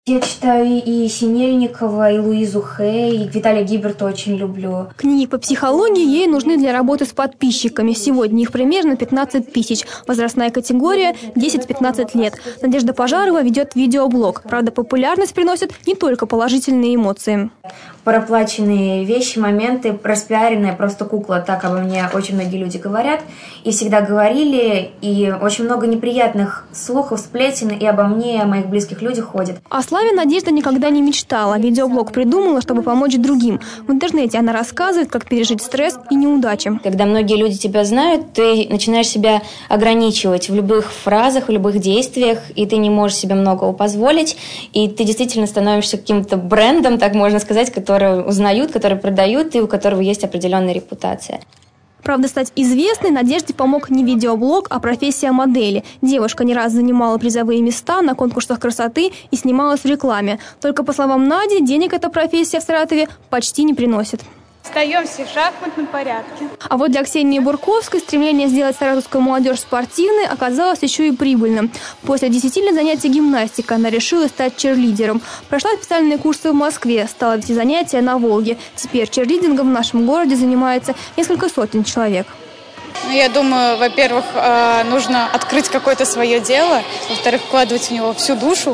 Я читаю и Синельникова, и Луизу Хэй, и Виталия Гиберта очень люблю. Книги по психологии ей нужны для работы с подписчиками. Сегодня их примерно 15 тысяч. Возрастная категория 10-15 лет. Надежда Пожарова ведет видеоблог. Правда, популярность приносит не только положительные эмоции. Проплаченные вещи, моменты, распиаренная просто кукла. Так обо мне очень многие люди говорят. И всегда говорили. И очень много неприятных слухов, сплетен и обо мне, и о моих близких людях ходит. О славе Надежда никогда не мечтала. Видеоблог придумала, чтобы помочь другим. В интернете она рассказывает, как пережить стресс и неудачи. Когда многие люди тебя знают, ты начинаешь себя ограничивать в любых фразах, в любых действиях, и ты не можешь себе многого позволить. И ты действительно становишься каким-то брендом, так можно сказать, который узнают, которые продают, и у которого есть определенная репутация. Правда, стать известной Надежде помог не видеоблог, а профессия модели. Девушка не раз занимала призовые места на конкурсах красоты и снималась в рекламе. Только, по словам Нади, денег эта профессия в Саратове почти не приносит. Встаем все в шахматном порядке. А вот для Ксении Бурковской стремление сделать саратовскую молодежь спортивной оказалось еще и прибыльным. После 10 лет занятий гимнастикой она решила стать черлидером. Прошла специальные курсы в Москве, стала вести занятия на Волге. Теперь черлидингом в нашем городе занимается несколько сотен человек. Я думаю, во-первых, нужно открыть какое-то свое дело, во-вторых, вкладывать в него всю душу,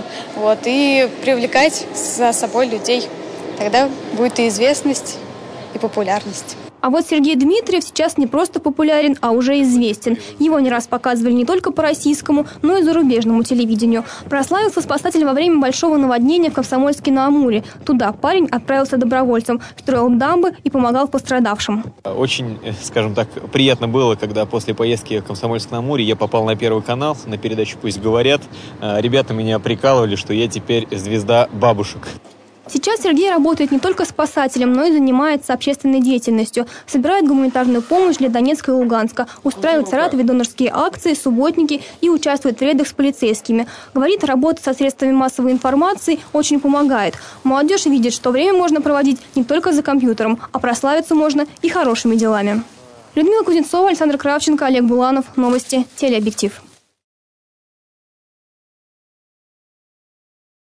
и привлекать за собой людей. Тогда будет и известность, и популярность. А вот Сергей Дмитриев сейчас не просто популярен, а уже известен. Его не раз показывали не только по российскому, но и зарубежному телевидению. Прославился спасатель во время большого наводнения в Комсомольске-на-Амуре. Туда парень отправился добровольцем, строил дамбы и помогал пострадавшим. Очень, скажем так, приятно было, когда после поездки в Комсомольск-на-Амуре я попал на Первый канал, на передачу «Пусть говорят». Ребята меня прикалывали, что я теперь звезда бабушек. Сейчас Сергей работает не только спасателем, но и занимается общественной деятельностью. Собирает гуманитарную помощь для Донецка и Луганска, устраивает в Саратове донорские акции, субботники и участвует в рейдах с полицейскими. Говорит, работа со средствами массовой информации очень помогает. Молодежь видит, что время можно проводить не только за компьютером, а прославиться можно и хорошими делами. Людмила Кузнецова, Александр Кравченко, Олег Буланов. Новости. Телеобъектив.